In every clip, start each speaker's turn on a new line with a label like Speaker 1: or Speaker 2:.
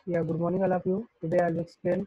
Speaker 1: Yeah, good morning all of you. Today I'll explain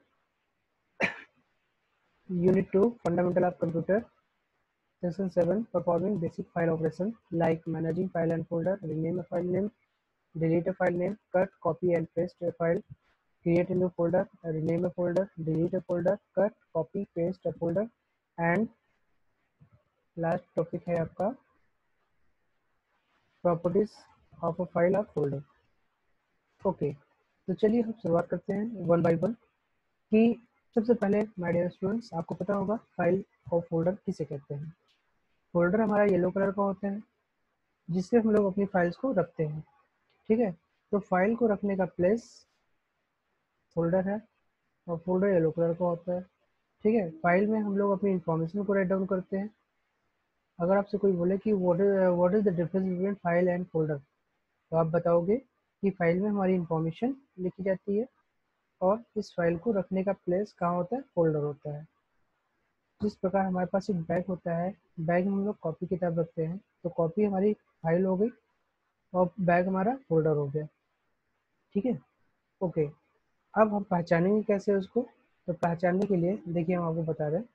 Speaker 1: Unit 2 Fundamental of Computer, Section 7 Performing Basic File Operation like managing file and folder, rename a file name, delete a file name, cut, copy and paste a file, create a new folder, rename a folder, delete a folder, cut, copy, paste a folder and last topic है आपका properties of a file और folder. Okay, तो चलिए हम शुरुआत करते हैं one by one कि सबसे पहले माय डियर स्टूडेंट्स आपको पता होगा फाइल और फोल्डर किसे कहते हैं। फोल्डर हमारा येलो कलर का होता है जिससे हम लोग अपनी फाइल्स को रखते हैं, ठीक है। तो फाइल को रखने का प्लेस फोल्डर है और फोल्डर येलो कलर का होता है, ठीक है। फाइल में हम लोग अपनी इंफॉर्मेशन को राइट डाउन करते हैं। अगर आपसे कोई बोले कि what is the difference between file and folder, तो आप बताओगे कि फाइल में हमारी इंफॉर्मेशन लिखी जाती है और इस फाइल को रखने का प्लेस कहाँ होता है, फोल्डर होता है। जिस प्रकार हमारे पास एक बैग होता है, बैग में हम लोग कॉपी किताब रखते हैं, तो कॉपी हमारी फाइल हो गई और बैग हमारा फोल्डर हो गया, ठीक है। ओके, अब हम पहचानेंगे कैसे उसको, तो पहचानने के लिए देखिए हम आपको बता रहे हैं।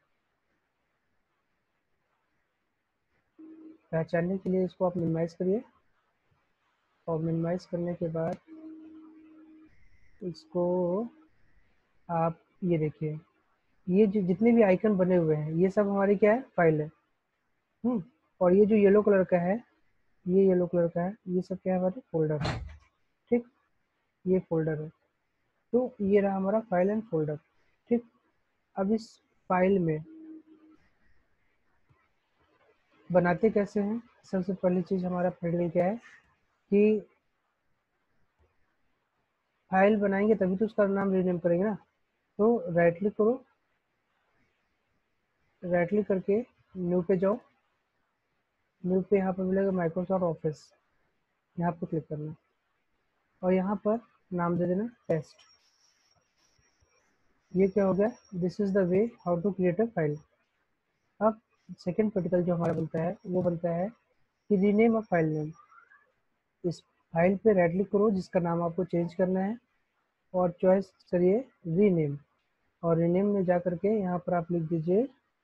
Speaker 1: पहचानने के लिए इसको आप मिनिमाइज करिए और मिनिमाइज करने के बाद इसको आप ये देखिए, ये जो जितने भी आइकन बने हुए हैं ये सब हमारी क्या है, फाइल है। और ये जो येलो कलर का है, ये येलो कलर का है, ये सब क्या है, हमारे फोल्डर है, ठीक। ये फोल्डर है, तो ये रहा हमारा फाइल एंड फोल्डर, ठीक। अब इस फाइल में बनाते कैसे हैं, सबसे पहली चीज हमारा फाइल क्या है कि फाइल बनाएंगे तभी तो उसका नाम रीनेम करेंगे ना। तो राइट क्लिक करो, राइट क्लिक करके न्यू पे जाओ, न्यू पे यहाँ पर मिलेगा माइक्रोसॉफ्ट ऑफिस, यहाँ पर क्लिक करना और यहाँ पर नाम दे देना टेस्ट। ये क्या हो गया, this is the way how to create a file. अब सेकेंड पार्टिकल जो हमारा बनता है वो बनता है कि रीनेम अ फाइल नेम। इस फाइल पे राइट क्लिक करो जिसका नाम आपको चेंज करना है और चॉइस करिए रीनेम, और रीनेम में जा करके यहाँ पर आप लिख दीजिए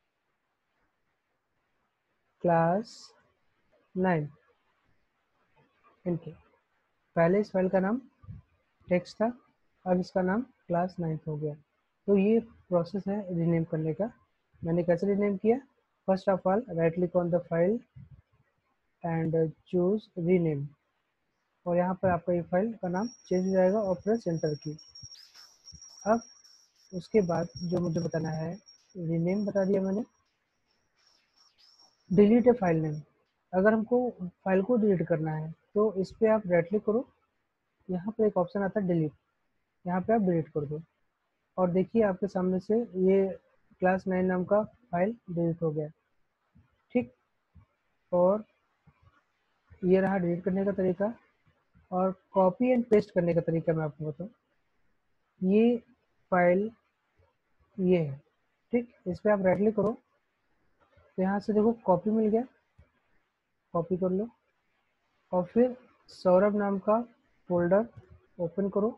Speaker 1: क्लास 9 इनके। पहले इस फाइल का नाम टेक्स्ट था, अब इसका नाम क्लास 9 हो गया। तो ये प्रोसेस है रीनेम करने का। मैंने कैसे रीनेम किया, first of all right click on the file and choose rename, और यहाँ पर आपका ये फाइल का नाम चेंज हो जाएगा और प्रेस एंटर की। अब उसके बाद जो मुझे बताना है, रीनेम बता दिया मैंने। डिलीट ए फाइल नेम, अगर हमको फाइल को डिलीट करना है तो इस पर आप राइट क्लिक करो, यहाँ पर एक ऑप्शन आता है डिलीट, यहाँ पे आप डिलीट कर दो और देखिए आपके सामने से ये क्लास 9 नाम का फाइल डिलीट हो गया, ठीक। और ये रहा डिलीट करने का तरीका। और कॉपी एंड पेस्ट करने का तरीका मैं आपको बताऊँ, ये फाइल ये है, ठीक। इस पर आप राइट क्लिक करो तो यहाँ से देखो कॉपी मिल गया, कॉपी कर लो और फिर सौरभ नाम का फोल्डर ओपन करो,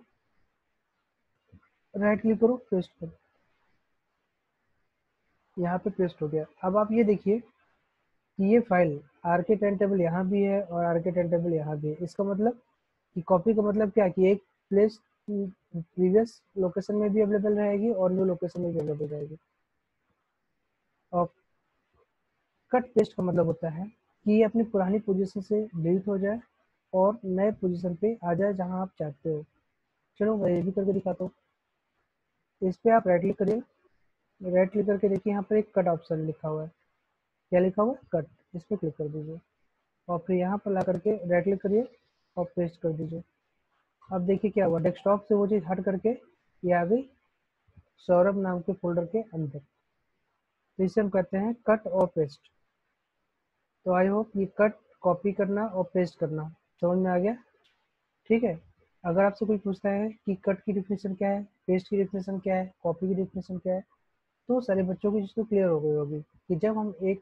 Speaker 1: राइट क्लिक करो, पेस्ट करो, यहाँ पे पेस्ट हो गया। अब आप ये देखिए कि ये file R K time table यहाँ भी है और आर के टाइम टेबल यहाँ भी है। इसका मतलब कि कॉपी का मतलब क्या कि एक प्लेस प्रीवियस लोकेशन में भी अवेलेबल रहेगी और न्यू लोकेशन में भी अवेलेबल रहेगी। और कट पेस्ट का मतलब होता है कि ये अपनी पुरानी पोजीशन से डिलीट हो जाए और नए पोजीशन पे आ जाए जहां आप चाहते हो। चलो मैं ये भी करके दिखाता हूँ। इस पर आप राइट क्लिक करिए, राइट क्लिक करके देखिए यहाँ पर एक कट ऑप्शन लिखा हुआ है, क्या लिखा हुआ है, कट। इस पर क्लिक कर दीजिए और फिर यहाँ पर ला करके राइट क्लिक करिए और पेस्ट कर दीजिए। अब देखिए क्या हुआ, डेस्कटॉप से वो चीज़ हट करके ये आ गई सौरभ नाम के फोल्डर के अंदर। तो इसे हम कहते हैं कट और पेस्ट। तो आई होप ये कट कॉपी करना और पेस्ट करना समझ में आ गया, ठीक है। अगर आपसे कोई पूछता है कि कट की डिफिनेशन क्या है, पेस्ट की डिफिनेशन क्या है, कॉपी की डिफिनेशन क्या है, तो सारे बच्चों की चीज़ तो क्लियर हो गई होगी कि जब हम एक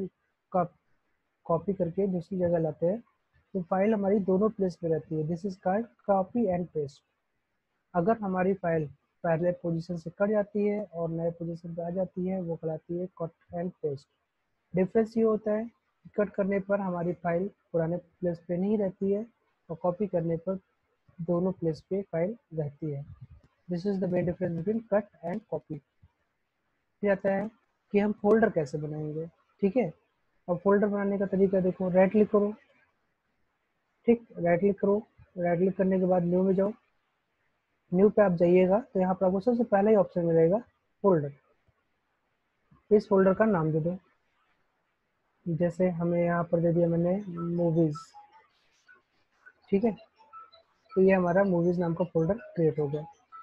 Speaker 1: कॉपी करके दूसरी जगह लाते हैं तो फाइल हमारी दोनों प्लेस पे रहती है। This is called copy and paste. अगर हमारी फाइल पहले पोजीशन से कट जाती है और नए पोजीशन पे आ जाती है, वो कहलाती है कट एंड पेस्ट। डिफरेंस ये होता है कि कट करने पर हमारी फाइल पुराने प्लेस पे नहीं रहती है और कॉपी करने पर दोनों प्लेस पे फाइल रहती है। This is the main difference between cut and copy. फिर आता है कि हम फोल्डर कैसे बनाएंगे। ठीक है, और फोल्डर बनाने का तरीका देखो, राइट क्लिक करो, ठीक, राइट क्लिक करो, राइट क्लिक करने के बाद न्यू में जाओ, न्यू पे आप जाइएगा तो यहाँ पर आपको सबसे पहला ही ऑप्शन मिलेगा फोल्डर। इस फोल्डर का नाम दे दो, जैसे हमें यहाँ पर दे दिया मैंने मूवीज। ठीक है, तो ये हमारा मूवीज नाम का फोल्डर क्रिएट हो गया।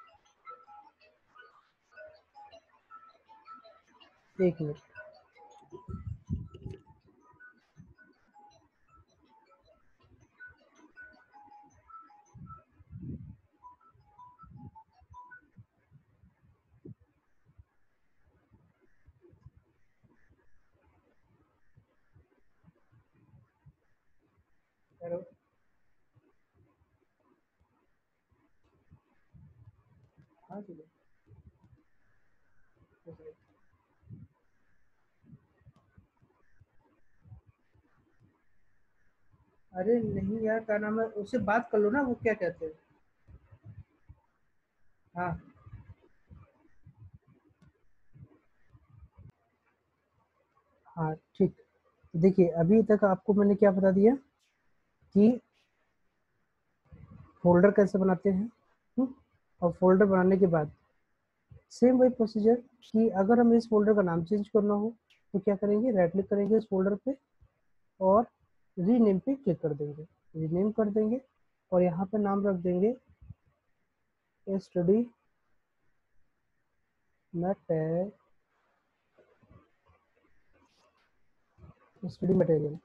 Speaker 1: एक मिनट, हेलो, हाँ जी, अरे नहीं यार, क्या नाम है, उससे बात कर लो ना, वो क्या कहते हैं। हाँ हाँ ठीक। देखिए अभी तक आपको मैंने क्या बता दिया कि फोल्डर कैसे बनाते हैं। और फोल्डर बनाने के बाद सेम वही प्रोसीजर कि अगर हमें इस फोल्डर का नाम चेंज करना हो तो क्या करेंगे, राइट क्लिक करेंगे इस फोल्डर पे और रीनेम पे क्लिक कर देंगे, रीनेम कर देंगे और यहाँ पे नाम रख देंगे स्टडी मटेरियल, स्टडी मटेरियल।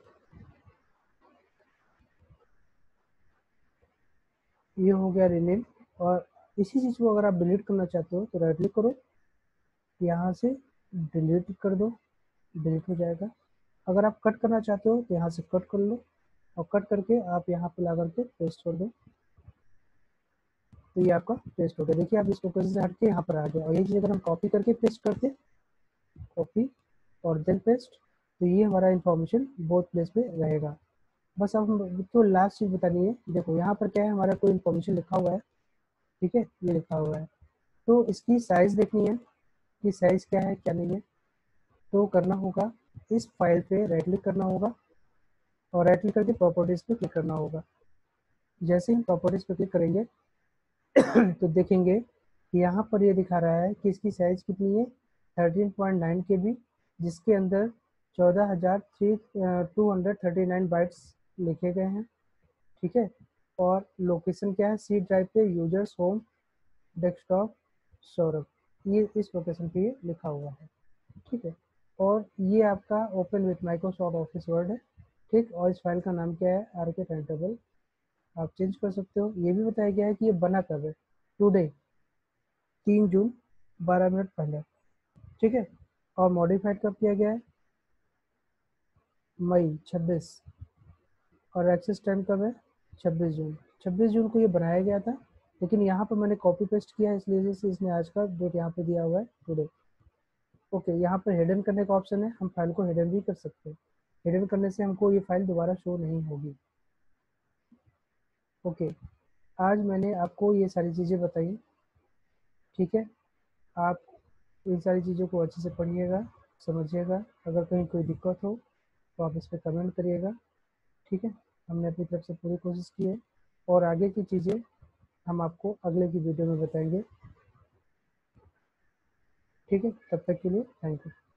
Speaker 1: ये हो गया रीनेम। और इसी चीज़ को अगर आप डिलीट करना चाहते हो तो राइट क्लिक करो, यहाँ से डिलीट कर दो, डिलीट हो जाएगा। अगर आप कट करना चाहते हो तो यहाँ से कट कर लो और कट करके आप यहाँ पे ला करके पेस्ट कर दो, तो ये आपका पेस्ट हो गया। देखिए आप इस लोकेशन से हट के यहाँ पर आ गया। और यही चीज़ अगर हम कॉपी करके पेस्ट करते, कॉपी और देन पेस्ट, तो ये हमारा इंफॉर्मेशन बोथ प्लेस पे रहेगा। बस अब हम तो लास्ट चीज़ बतानी है। देखो यहाँ पर क्या है, हमारा कोई इन्फॉर्मेशन लिखा हुआ है, ठीक है, ये लिखा हुआ है, तो इसकी साइज़ देखनी है कि साइज़ क्या है क्या नहीं है। तो करना होगा, इस फाइल पे राइट क्लिक करना होगा और राइट क्लिक करके प्रॉपर्टीज़ पे क्लिक करना होगा। जैसे ही प्रॉपर्टीज़ पे क्लिक करेंगे तो देखेंगे कि यहाँ पर ये दिखा रहा है कि इसकी साइज़ कितनी है, 13.9 KB, जिसके अंदर 14,239 बाइट्स लिखे गए हैं। ठीक है, और लोकेशन क्या है, सी ड्राइव पे यूजर्स होम डेस्कटॉप सौरभ, ये इस लोकेशन पे ये लिखा हुआ है। ठीक है, और ये आपका open with Microsoft Office Word है। ठीक, और इस फाइल का नाम क्या है, आरके टाइमटेबल। आप चेंज कर सकते हो। ये भी बताया गया है कि ये बना कब है, टुडे 3 जून 12 मिनट पहले। ठीक है, और मॉडिफाइड कब किया गया है, मई 26, और एक्सेस टाइम कब है, 26 जून। 26 जून को ये बनाया गया था, लेकिन यहाँ पर मैंने कॉपी पेस्ट किया है, इसलिए से इसने आज का डेट यहाँ पे दिया हुआ है टुडे। ओके, यहाँ पर हिडन करने का ऑप्शन है, हम फाइल को हिडन भी कर सकते हैं। हिडन करने से हमको ये फाइल दोबारा शो नहीं होगी। ओके, आज मैंने आपको ये सारी चीज़ें बताई। ठीक है, आप इन सारी चीज़ों को अच्छे से पढ़िएगा, समझिएगा। अगर कहीं कोई दिक्कत हो तो आप इस पर कमेंट करिएगा। ठीक है, हमने अपनी तरफ से पूरी कोशिश की है और आगे की चीज़ें हम आपको अगले की वीडियो में बताएंगे। ठीक है, तब तक के लिए थैंक यू।